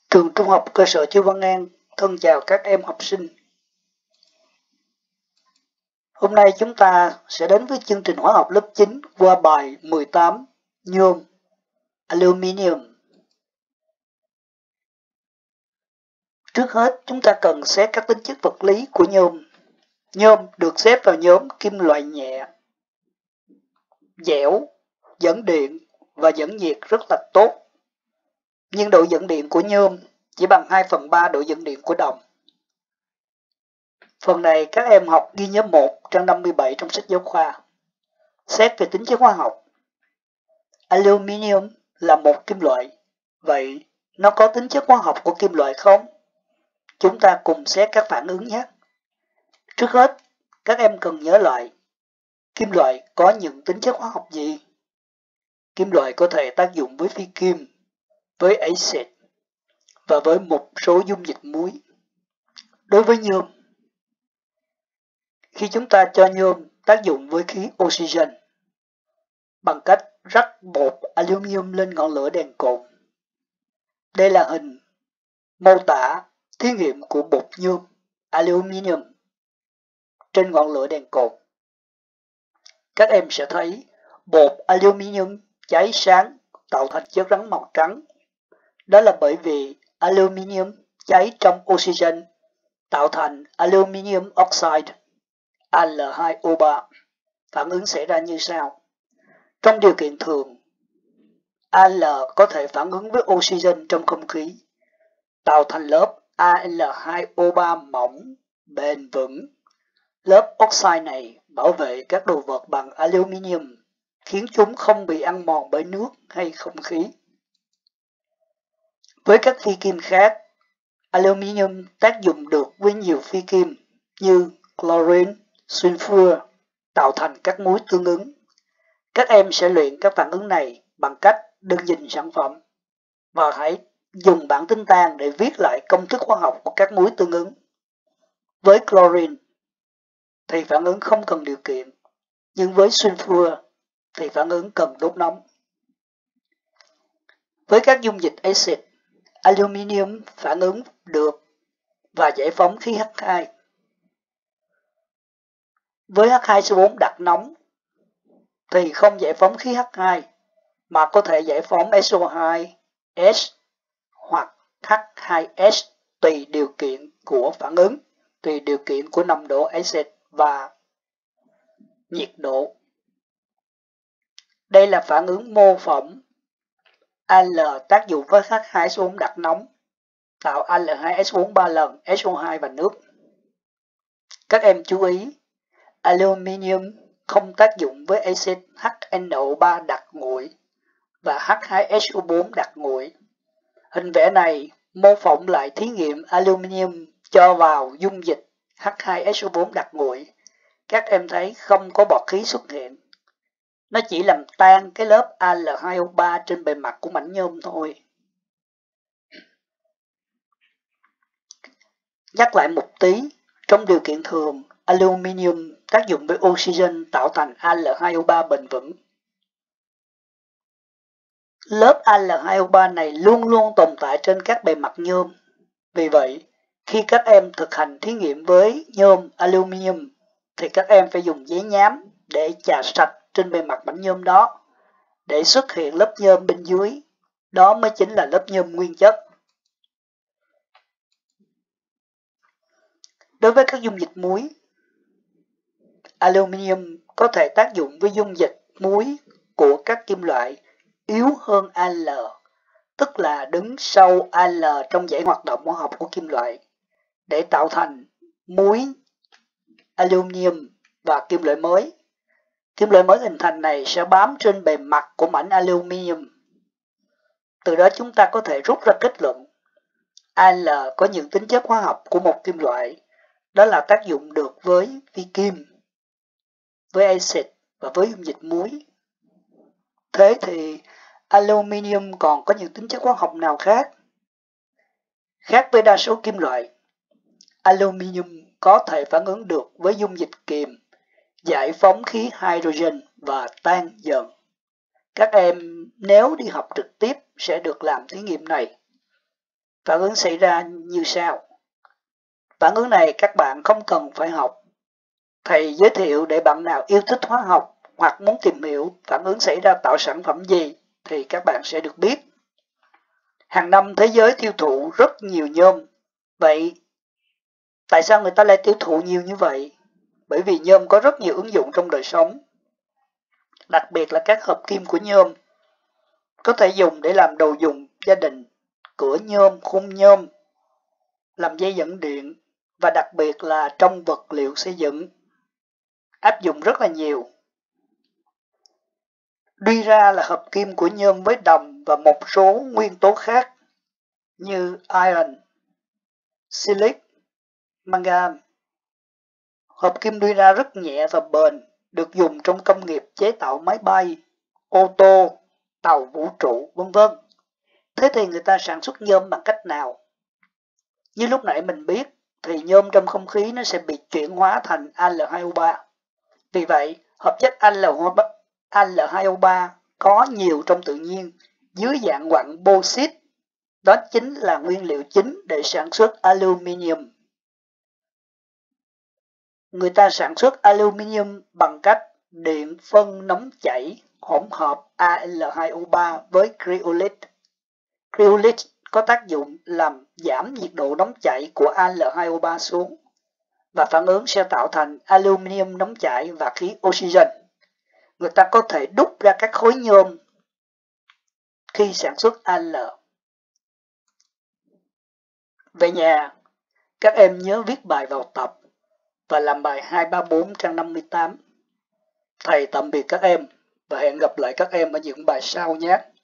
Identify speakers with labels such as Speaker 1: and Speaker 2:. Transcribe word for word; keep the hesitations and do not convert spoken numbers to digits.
Speaker 1: Trường Trung học cơ sở Chu Văn An thân chào các em học sinh. Hôm nay chúng ta sẽ đến với chương trình hóa học lớp chín qua bài mười tám nhôm, aluminium. Trước hết chúng ta cần xét các tính chất vật lý của nhôm. Nhôm được xếp vào nhóm kim loại nhẹ, dẻo, dẫn điện và dẫn nhiệt rất là tốt. Nhưng độ dẫn điện của nhôm chỉ bằng hai phần ba độ dẫn điện của đồng. Phần này các em học ghi nhớ một trang năm mươi bảy trong sách giáo khoa. Xét về tính chất hóa học, aluminium là một kim loại. Vậy nó có tính chất hóa học của kim loại không? Chúng ta cùng xét các phản ứng nhé. Trước hết, các em cần nhớ lại kim loại có những tính chất hóa học gì? Kim loại có thể tác dụng với phi kim, với axit và với một số dung dịch muối. Đối với nhôm, khi chúng ta cho nhôm tác dụng với khí oxygen bằng cách rắc bột aluminium lên ngọn lửa đèn cồn. Đây là hình mô tả thí nghiệm của bột nhôm aluminium trên ngọn lửa đèn cồn. Các em sẽ thấy bột aluminium cháy sáng tạo thành chất rắn màu trắng. Đó là bởi vì aluminium cháy trong oxygen tạo thành aluminium oxide A L hai O ba. Phản ứng xảy ra như sau. Trong điều kiện thường, Al có thể phản ứng với oxygen trong không khí, tạo thành lớp A L hai O ba mỏng, bền vững. Lớp oxide này bảo vệ các đồ vật bằng aluminium, khiến chúng không bị ăn mòn bởi nước hay không khí. Với các phi kim khác, aluminium tác dụng được với nhiều phi kim như chlorine, sulfur, tạo thành các muối tương ứng. Các em sẽ luyện các phản ứng này bằng cách đừng nhìn sản phẩm và hãy dùng bảng tính tan để viết lại công thức hóa học của các muối tương ứng. Với chlorine thì phản ứng không cần điều kiện, nhưng với sulfur thì phản ứng cần đốt nóng. Với các dung dịch axit, aluminium phản ứng được và giải phóng khí H hai. Với H hai S O bốn đặt nóng thì không giải phóng khí H hai mà có thể giải phóng S O hai S hoặc H hai S tùy điều kiện của phản ứng, tùy điều kiện của nồng độ axit và nhiệt độ. Đây là phản ứng mô phỏng Al tác dụng với H hai S O bốn đặt nóng, tạo A L hai S O bốn ba lần S O hai và nước. Các em chú ý, aluminium không tác dụng với axit H N O ba đặc nguội và H hai S O bốn đặc nguội. Hình vẽ này mô phỏng lại thí nghiệm aluminium cho vào dung dịch H hai S O bốn đặc nguội. Các em thấy không có bọt khí xuất hiện. Nó chỉ làm tan cái lớp A L hai O ba trên bề mặt của mảnh nhôm thôi. Nhắc lại một tí, trong điều kiện thường, aluminium tác dụng với oxygen tạo thành A L hai O ba bền vững. Lớp A L hai O ba này luôn luôn tồn tại trên các bề mặt nhôm. Vì vậy, khi các em thực hành thí nghiệm với nhôm aluminium, thì các em phải dùng giấy nhám để chà sạch trên bề mặt mảnh nhôm đó, để xuất hiện lớp nhôm bên dưới. Đó mới chính là lớp nhôm nguyên chất. Đối với các dung dịch muối, aluminium có thể tác dụng với dung dịch muối của các kim loại yếu hơn Al, tức là đứng sau Al trong dãy hoạt động hóa học của kim loại, để tạo thành muối aluminium và kim loại mới. Kim loại mới hình thành này sẽ bám trên bề mặt của mảnh aluminium. Từ đó chúng ta có thể rút ra kết luận Al có những tính chất hóa học của một kim loại, đó là tác dụng được với phi kim, với axit và với dung dịch muối. Thế thì aluminium còn có những tính chất hóa học nào khác? Khác với đa số kim loại, aluminium có thể phản ứng được với dung dịch kiềm, giải phóng khí hydrogen và tan dần. Các em nếu đi học trực tiếp sẽ được làm thí nghiệm này. Phản ứng xảy ra như sau. Phản ứng này các bạn không cần phải học. Thầy giới thiệu để bạn nào yêu thích hóa học hoặc muốn tìm hiểu phản ứng xảy ra tạo sản phẩm gì thì các bạn sẽ được biết. Hàng năm thế giới tiêu thụ rất nhiều nhôm. Vậy tại sao người ta lại tiêu thụ nhiều như vậy? Bởi vì nhôm có rất nhiều ứng dụng trong đời sống. Đặc biệt là các hợp kim của nhôm. Có thể dùng để làm đồ dùng gia đình, cửa nhôm, khung nhôm, làm dây dẫn điện và đặc biệt là trong vật liệu xây dựng. Áp dụng rất là nhiều. Tuy ra là hợp kim của nhôm với đồng và một số nguyên tố khác như iron, silic, mangan. Hợp kim tuy ra rất nhẹ và bền, được dùng trong công nghiệp chế tạo máy bay, ô tô, tàu vũ trụ, vân vân. Thế thì người ta sản xuất nhôm bằng cách nào? Như lúc nãy mình biết, thì nhôm trong không khí nó sẽ bị chuyển hóa thành A L hai O ba. Vì vậy, hợp chất A L hai O ba có nhiều trong tự nhiên dưới dạng quặng bauxit. Đó chính là nguyên liệu chính để sản xuất aluminium. Người ta sản xuất aluminium bằng cách điện phân nóng chảy hỗn hợp A L hai O ba với cryolite. Cryolite có tác dụng làm giảm nhiệt độ nóng chảy của A L hai O ba xuống và phản ứng sẽ tạo thành aluminium nóng chảy và khí oxygen. Người ta có thể đúc ra các khối nhôm khi sản xuất A L. Về nhà, các em nhớ viết bài vào tập và làm bài hai ba bốn trang năm mươi tám. Thầy tạm biệt các em và hẹn gặp lại các em ở những bài sau nhé.